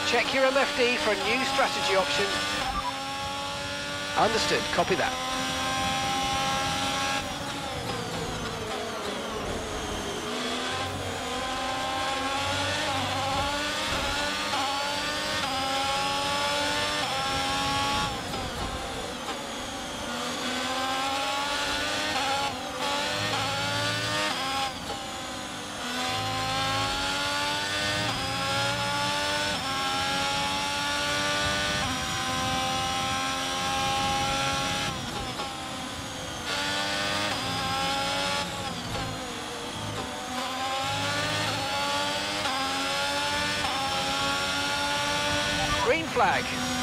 Check your MFD for a new strategy option. Understood, copy that. Green flag.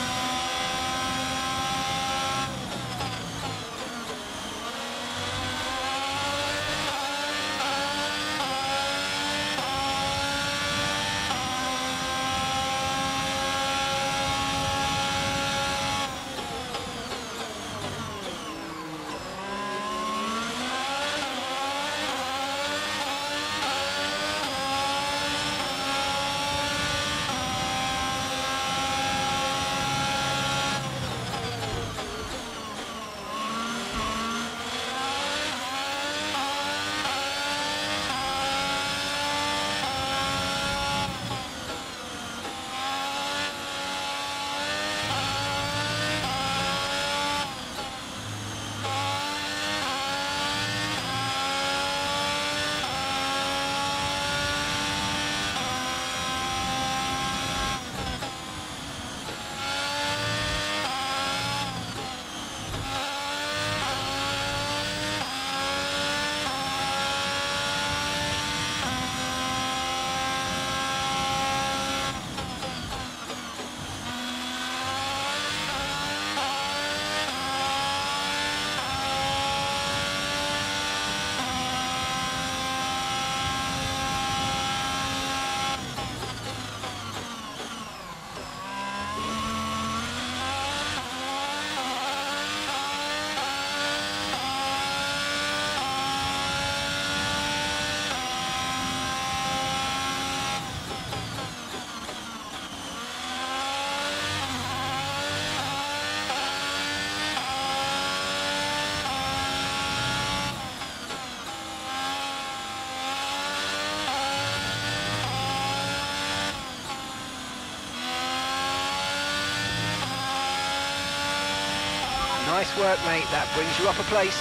Nice work, mate. That brings you up a place.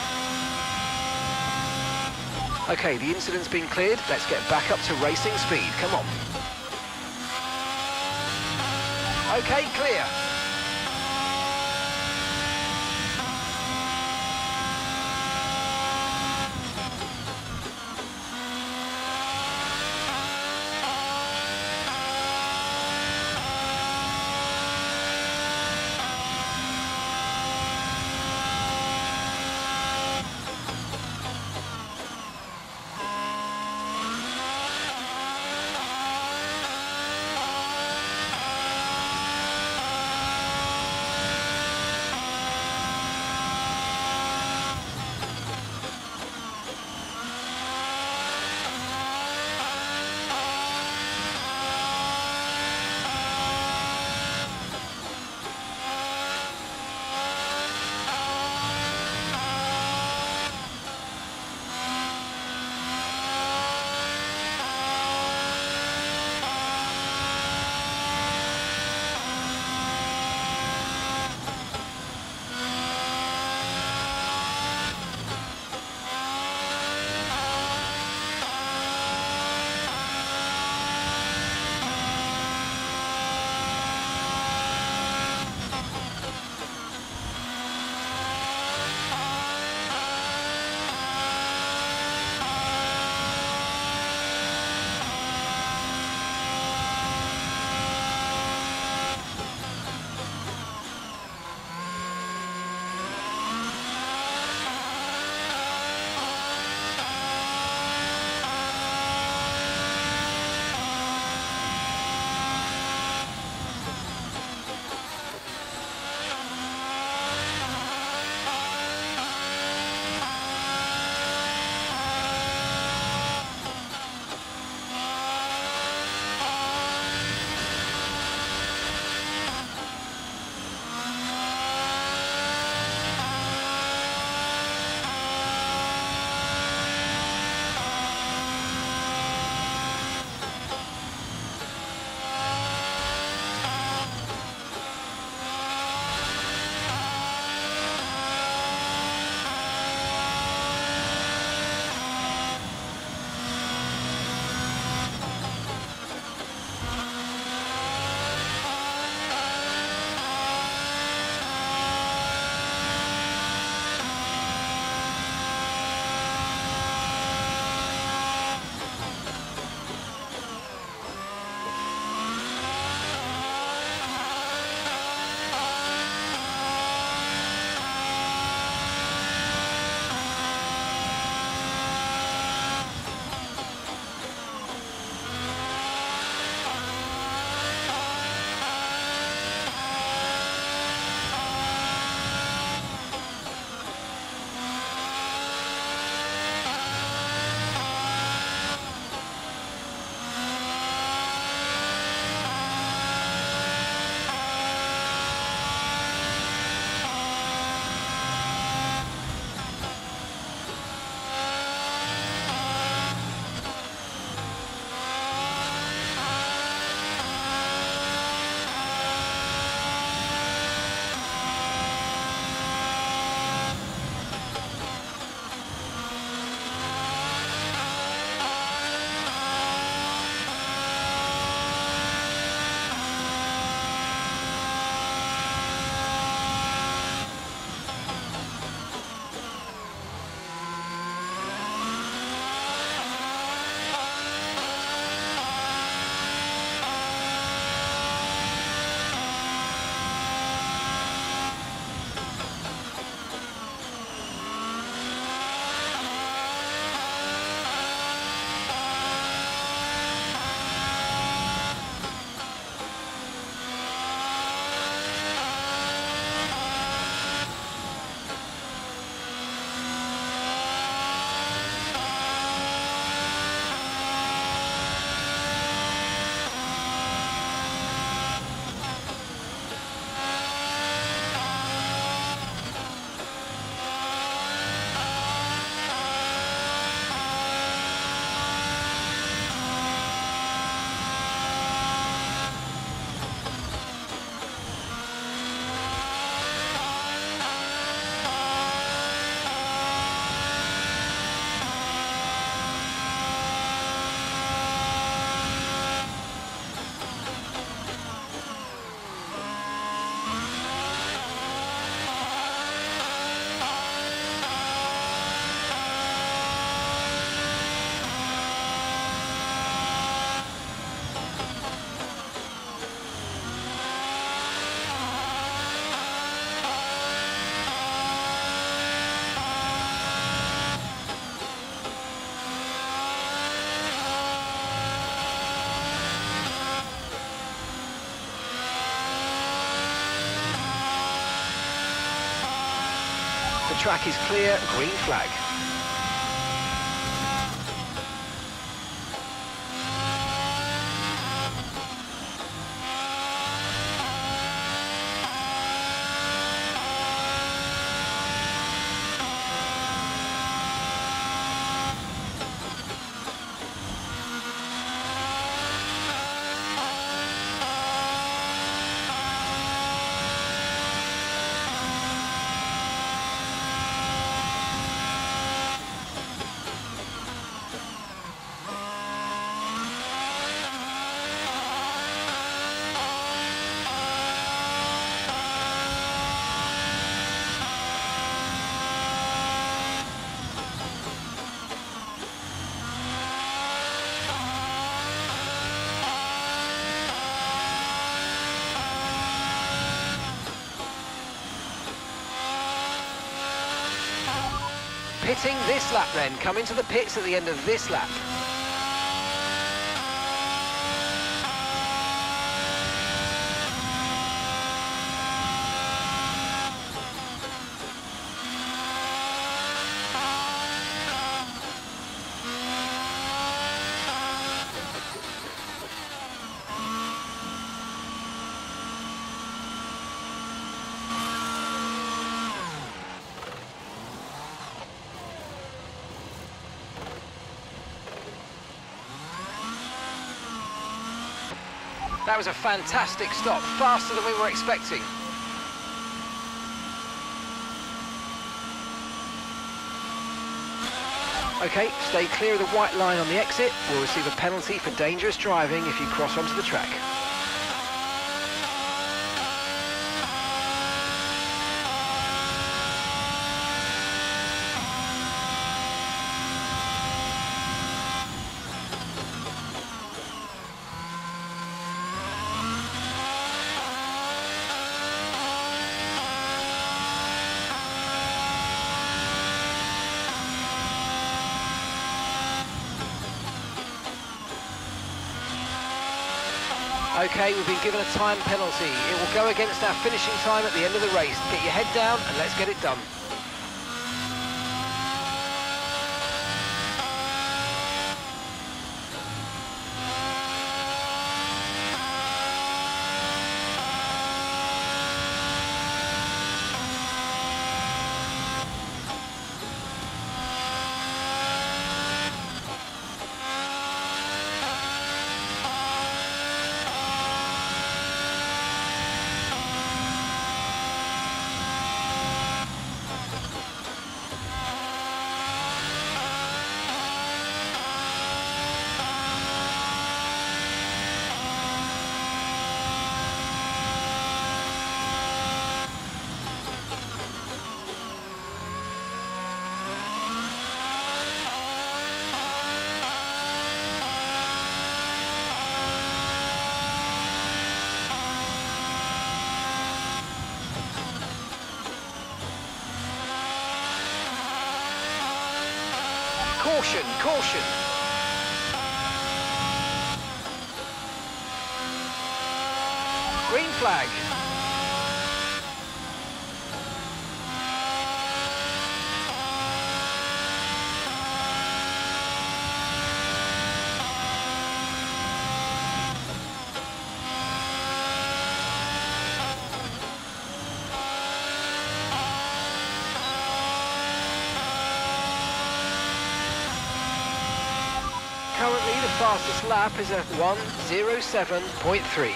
Okay, the incident's been cleared. Let's get back up to racing speed. Come on. Okay, clear. The track is clear, green flag. Pitting this lap then, coming to the pits at the end of this lap. That was a fantastic stop, faster than we were expecting. Okay, stay clear of the white line on the exit. We'll receive a penalty for dangerous driving if you cross onto the track. Okay, we've been given a time penalty. It will go against our finishing time at the end of the race. Get your head down and let's get it done. Caution, caution. Green flag. Currently, the fastest lap is at 1:07.3.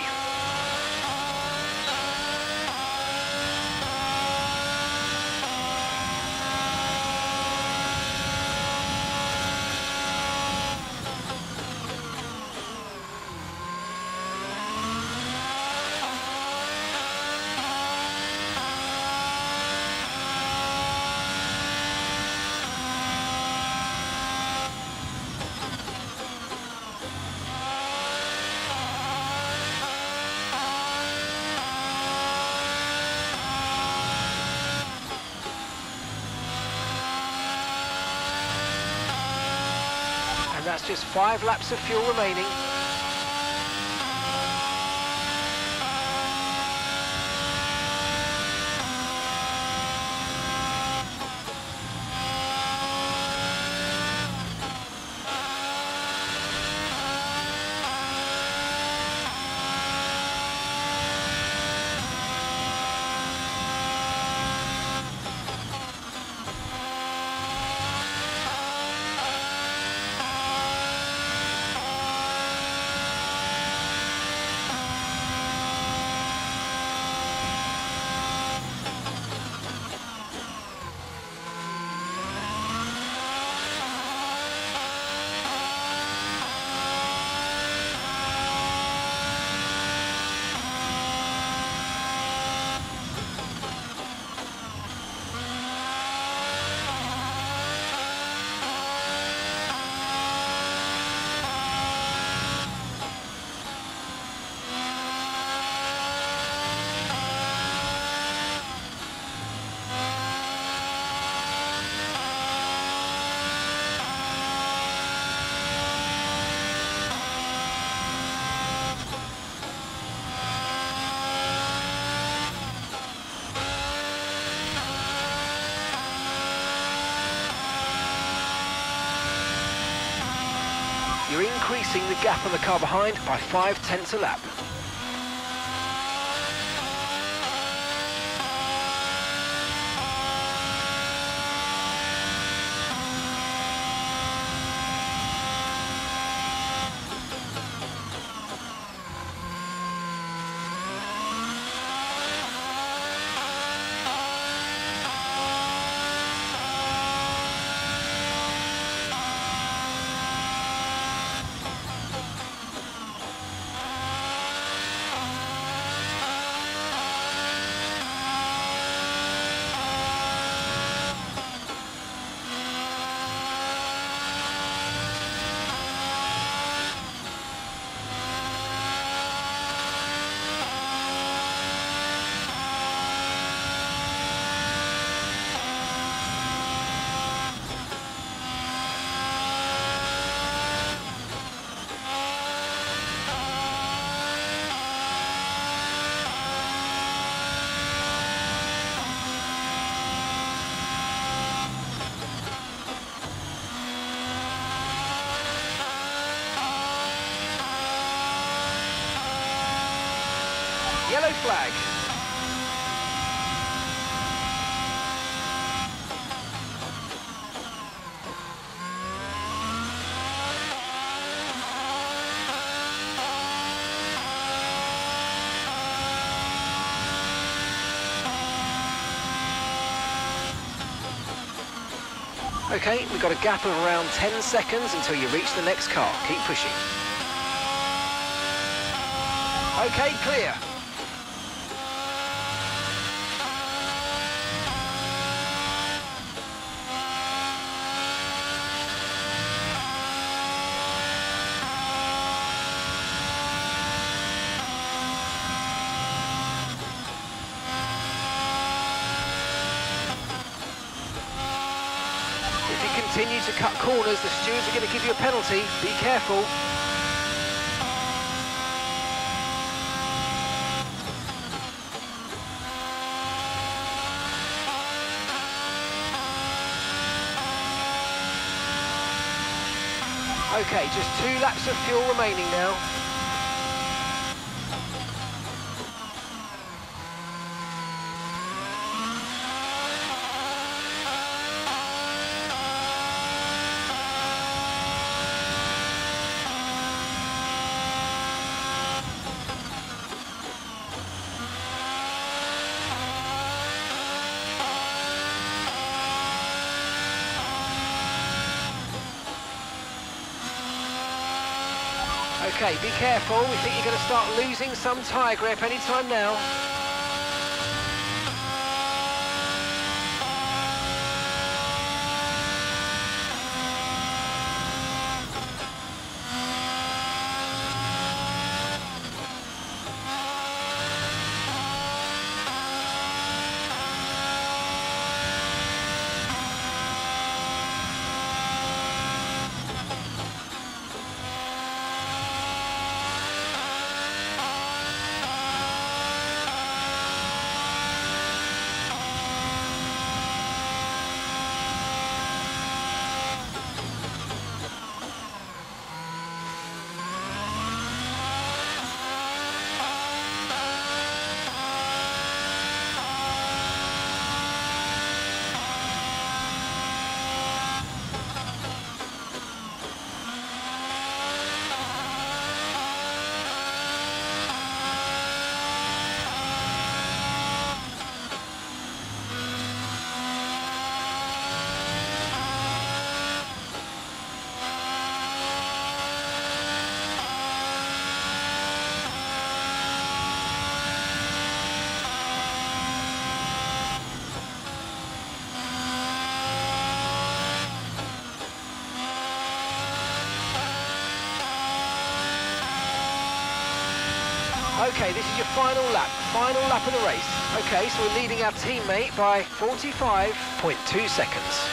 That's just 5 laps of fuel remaining. increasing the gap on the car behind by 0.5 a lap. Yellow flag. Okay, we've got a gap of around 10 seconds until you reach the next car. Keep pushing. Okay, clear. Continue to cut corners, the stewards are going to give you a penalty. Be careful. Okay, just 2 laps of fuel remaining now. Okay, be careful. We think you're going to start losing some tyre grip any time now. Okay, this is your final lap of the race. Okay, so we're leading our teammate by 45.2 seconds.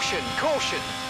Caution, caution.